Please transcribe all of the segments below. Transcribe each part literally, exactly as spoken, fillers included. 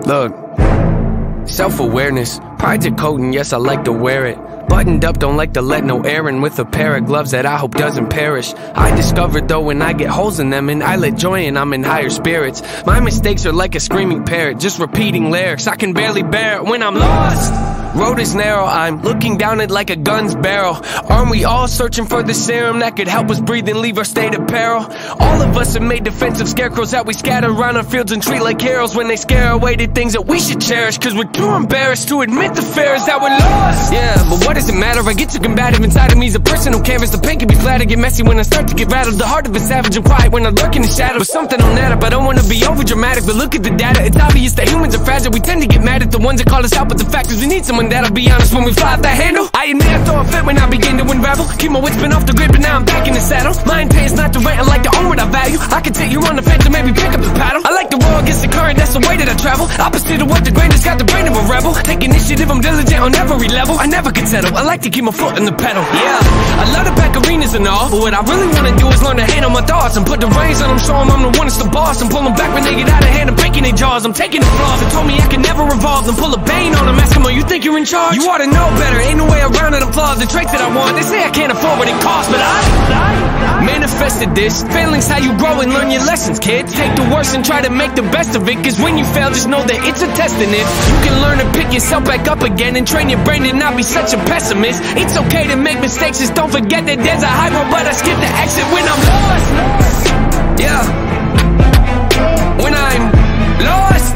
Look, self-awareness, pride's a coat and yes I like to wear it. Buttoned up, don't like to let no air in, with a pair of gloves that I hope doesn't perish. I discovered though when I get holes in them, and I let joy in, I'm in higher spirits. My mistakes are like a screaming parrot, just repeating lyrics I can barely bear it when I'm lost. Road is narrow, I'm looking down it like a gun's barrel. Aren't we all searching for the serum that could help us breathe and leave our state of peril? All of us have made defensive scarecrows that we scatter around our fields and treat like heroes when they scare away the things that we should cherish, cause we're too embarrassed to admit the fear is that we're lost. Yeah, but what does it matter? I get too combative inside of me, is a personal canvas. The pain can be flat, I get messy when I start to get rattled. The heart of a savage and quiet when I lurk in the shadows. But something on that up, I don't wanna be over dramatic, but look at the data, it's obvious that humans are fragile. We tend to get mad at the ones that call us out, but the fact is we need someone that'll be honest when we fly off the handle. I admit I throw a fit when I begin to unravel. Keep my wits been off the grid, but now I'm back in the saddle. My intent is not to rant, I like to own what I value. I can take you on the fence and maybe pick up the paddle. I like to roll against the current, that's the way that I travel. Opposite of what the grain has got the brain of a rebel. Take initiative, I'm diligent on every level. I never can settle, I like to keep my foot in the pedal. Yeah, I love to pack arenas and all, but what I really wanna do is learn to handle my thoughts and put the reins on them, show them I'm the one that's the boss, and pull them back when they get out of hand and breaking their jaws. I'm taking the flaws and told me I can never revolve, then pull a bane on them, ask them, oh, you think you're in charge? You ought to know better, ain't no way around it. I'm flawed, the traits that I want, they say I can't afford what it costs, but I, I manifested this. Failing's how you grow and learn your lessons, kid. Take the worst and try to make the best of it, cause when you fail, just know that it's a test in it. You can learn to pick yourself back up again and train your brain to not be such a pessimist. It's okay to make mistakes, just don't forget that there's a high road, but I skip the exit when I'm lost. Yeah, when I'm lost,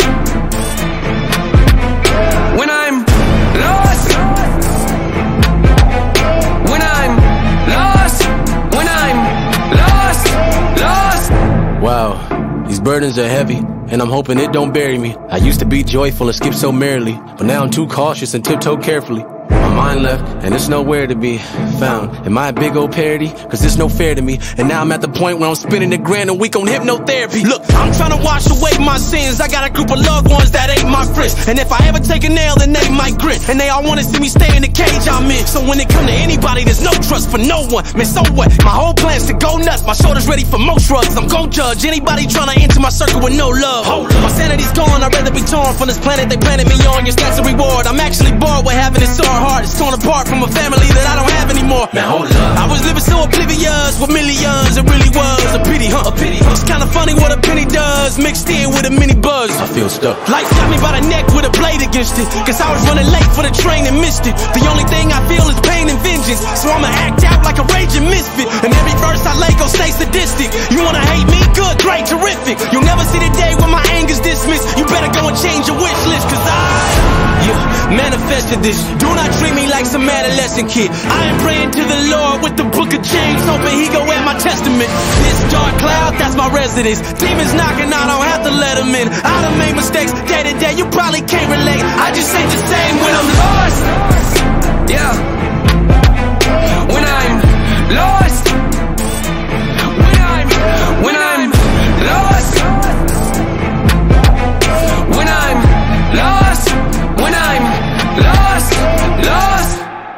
when I'm lost, when I'm lost, when I'm lost, lost. Wow, these burdens are heavy, and I'm hoping it don't bury me. I used to be joyful and skip so merrily, but now I'm too cautious and tiptoe carefully. My mind left, and it's nowhere to be found. Am I a big old parody? Cause it's no fair to me. And now I'm at the point where I'm spending a grand a week on hypnotherapy. Look, I'm trying to wash away my sins. I got a group of loved ones that ain't my friends, and if I ever take a nail, then they might grin. And they all wanna see me stay in the cage I'm in. So when it come to anybody, there's no trust for no one. Man, so what? My whole plan's to go nuts. My shoulder's ready for most drugs. I'm gon' judge anybody trying to enter my circle with no love. My sanity's gone, I'd rather be torn from this planet they planted me on. Your stats a reward. I'm actually bored with having it so hard. It's torn apart from a family that I don't have anymore. Man, hold up. I was living so oblivious with millions. It really was a pity, huh? A pity, huh? It's kinda funny what a penny does, mixed in with a mini buzz. I feel stuck. Life got me by the neck with a blade against it, cause I was running late for the train and missed it. The only thing I feel is pain and vengeance, so I'ma act out like a raging misfit. And every verse I lay gon' stay sadistic. You wanna hate me? Good, great, terrific. You'll never see the day when my anger's dismissed. You better go and change your wish list, cause I, yeah, manifested this. Do not treat me like some adolescent kid. I am praying to the Lord with the book of James, hoping he go at my testament. This dark cloud, that's my residence. Demons knocking, I don't have to let them in. I done made mistakes day to day, you probably can't relate. I just ain't the same when I'm lost. Yeah, when I'm lost, when I'm, when I'm lost, when I'm lost, when I'm lost, lost.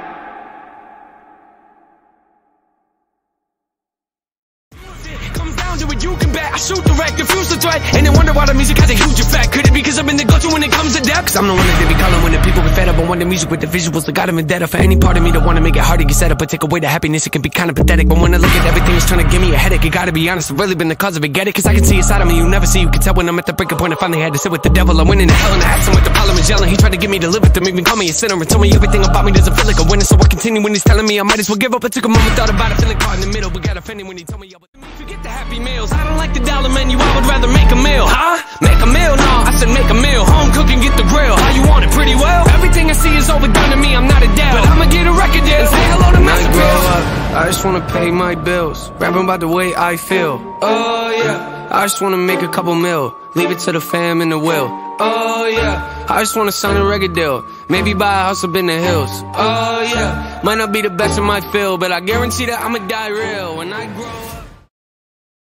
Comes down to it, you can bet I shoot direct, refuse to threat, and then wonder why the music has a huge effect. Could it be cause I'm in the go-to when it comes to depth? Cause I'm the one that they be calling when the people get fed up. I want the music with the visuals, I got them in debt. For any part of me that wanna make it hard to get set up, but take away the happiness, it can be kinda pathetic. But when I look at everything, it's trying to give me a headache. You gotta be honest, I've really been the cause of it, get it? Cause I can see inside of me, you never see, you can tell when I'm at the breaking point. I finally had to sit with the devil, I went into hell and I asked him what the problem is yelling. He tried to get me to live with him, even call me a sinner, and told me everything about me doesn't feel like a winner. So I continue when he's telling me I might as well give up. I took a moment, thought about it, feeling caught in the middle, but got offended when he told me I would forget the happy meals. I don't like the dollar menu, I would rather make a meal. Huh? Make a meal? No, I said make a meal. Home cooking, get the grill. How you want it? Pretty well. Everything I see is overdone to me, I'm not a dad, but I'ma get a record deal and say hello to Master Pills. I just wanna pay my bills, rapping about the way I feel. Oh yeah, I just wanna make a couple mil, leave it to the fam in the will. Oh yeah, I just wanna sign a record deal, maybe buy a house up in the hills. Oh yeah, might not be the best in my field, but I guarantee that I'ma die real when I grow.